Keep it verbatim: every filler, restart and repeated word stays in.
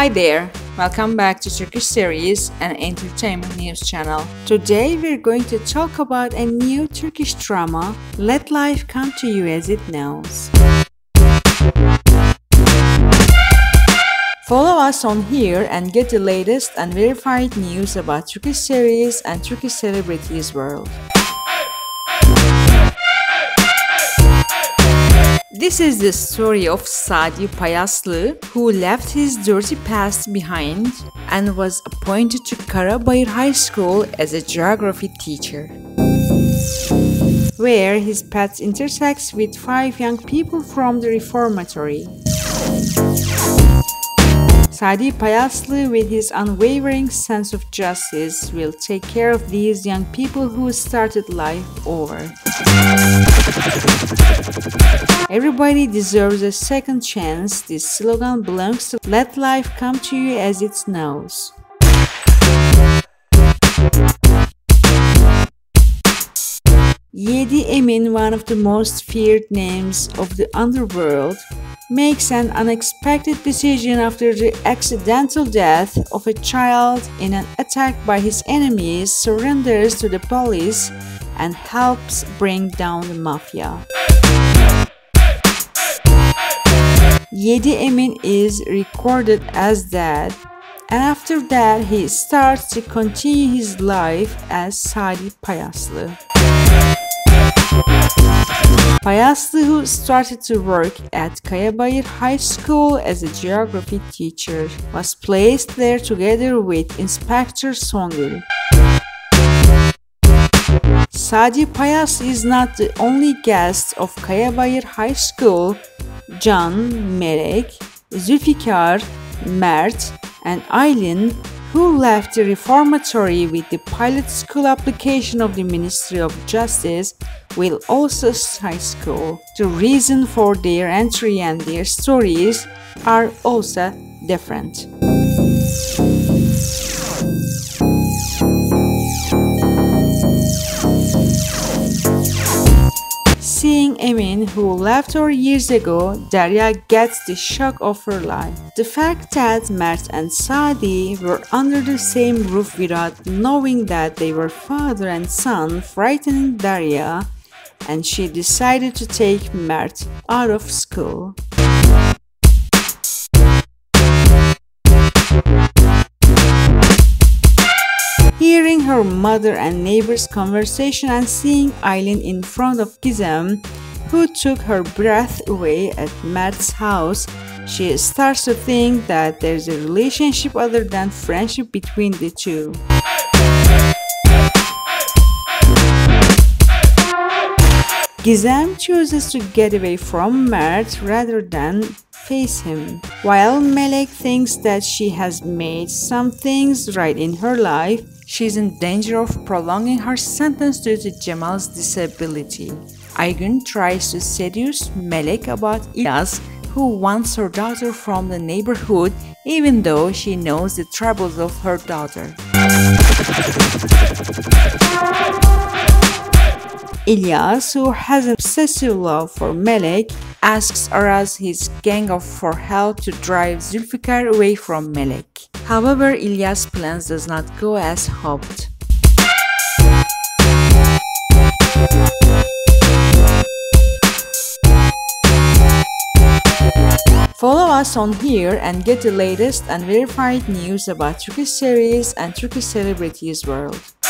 Hi there, welcome back to Turkish Series, an entertainment news channel. Today we're going to talk about a new Turkish drama, Let Life Come to You As It Knows. Follow us on here and get the latest and verified news about Turkish series and Turkish celebrities world. This is the story of Sadi Payaslı, who left his dirty past behind and was appointed to Karabayır High School as a geography teacher, where his path intersects with five young people from the reformatory. Sadi Payaslı, with his unwavering sense of justice, will take care of these young people who started life over. Everybody deserves a second chance. This slogan belongs to Let Life Come to You As It Knows. Yedi Emin, one of the most feared names of the underworld, makes an unexpected decision after the accidental death of a child in an attack by his enemies, surrenders to the police and helps bring down the mafia. Yedi Emin is recorded as dead, and after that he starts to continue his life as Sadi Payaslı. Payaslı, who started to work at Karabayır High School as a geography teacher, was placed there together with Inspector Songül. Sadi Payaslı is not the only guest of Karabayır High School. Can, Melek, Zülfikar, Mert, and Aylin, who left the reformatory with the pilot school application of the Ministry of Justice, will also start school. The reason for their entry and their stories are also different. Seeing Emin, who left her years ago, Derya gets the shock of her life. The fact that Mert and Sadi were under the same roof without knowing that they were father and son frightened Derya, and she decided to take Mert out of school. Hearing her mother and neighbor's conversation and seeing Aylin in front of Gizem, who took her breath away at Mert's house, she starts to think that there's a relationship other than friendship between the two. Gizem chooses to get away from Mert rather than face him, while Melek thinks that she has made some things right in her life. She's in danger of prolonging her sentence due to Cemal's disability. Aygün tries to seduce Melek about İlyas, who wants her daughter from the neighborhood, even though she knows the troubles of her daughter. İlyas, who has an obsessive love for Melek, asks Aras, his gang of for help to drive Zülfikar away from Melek. However, İlyas' plans does not go as hoped. Follow us on here and get the latest and verified news about Turkish series and Turkish celebrities world.